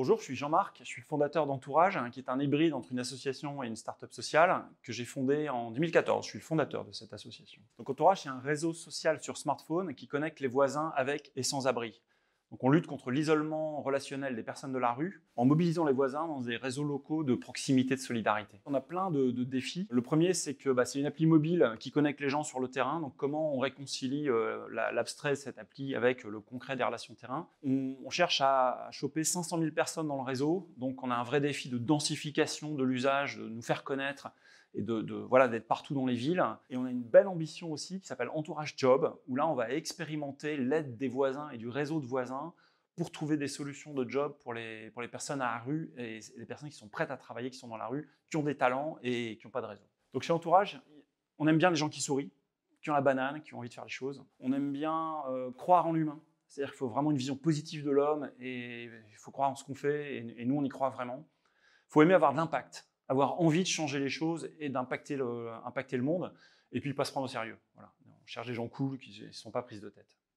Bonjour, je suis Jean-Marc, je suis le fondateur d'Entourage, qui est un hybride entre une association et une start-up sociale que j'ai fondée en 2014. Je suis le fondateur de cette association. Donc Entourage, c'est un réseau social sur smartphone qui connecte les voisins avec et sans abri. Donc on lutte contre l'isolement relationnel des personnes de la rue en mobilisant les voisins dans des réseaux locaux de proximité, de solidarité. On a plein de défis. Le premier, c'est que c'est une appli mobile qui connecte les gens sur le terrain. Donc comment on réconcilie l'abstrait de cette appli avec le concret des relations terrain. On cherche à choper 500 000 personnes dans le réseau. Donc on a un vrai défi de densification de l'usage, de nous faire connaître et d'être partout dans les villes. Et on a une belle ambition aussi qui s'appelle Entourage Job, où là on va expérimenter l'aide des voisins et du réseau de voisins pour trouver des solutions de job pour les personnes à la rue et les personnes qui sont prêtes à travailler, qui sont dans la rue, qui ont des talents et qui n'ont pas de réseau. Donc chez Entourage, on aime bien les gens qui sourient, qui ont la banane, qui ont envie de faire les choses. On aime bien croire en l'humain. C'est-à-dire qu'il faut vraiment une vision positive de l'homme et il faut croire en ce qu'on fait et nous on y croit vraiment. Il faut aimer avoir de l'impact, avoir envie de changer les choses et d'impacter le monde et puis pas se prendre au sérieux. Voilà. On cherche des gens cool qui ne sont pas prises de tête.